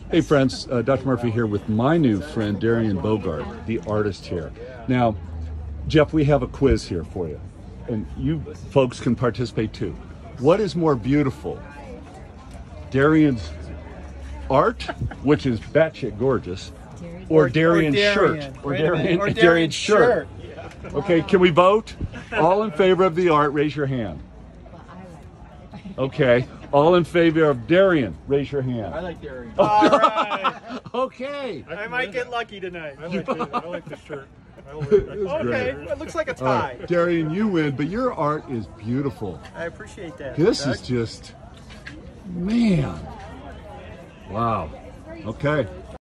Hey friends, Dr. Murphy here with my new friend Darien Bogart, the artist here. Now, Jeff, we have a quiz here for you, and you folks can participate too. What is more beautiful, Darien's art, which is batshit gorgeous, or Darien's shirt, or Darien's shirt? Okay, can we vote? All in favor of the art, raise your hand. Okay, all in favor of Darien, raise your hand. I like Darien. All right. Okay. I might get lucky tonight. I like the shirt. Okay, it looks like a All tie. right, Darien, you win, but your art is beautiful. I appreciate that. This Doug. is just, man. Wow. Okay.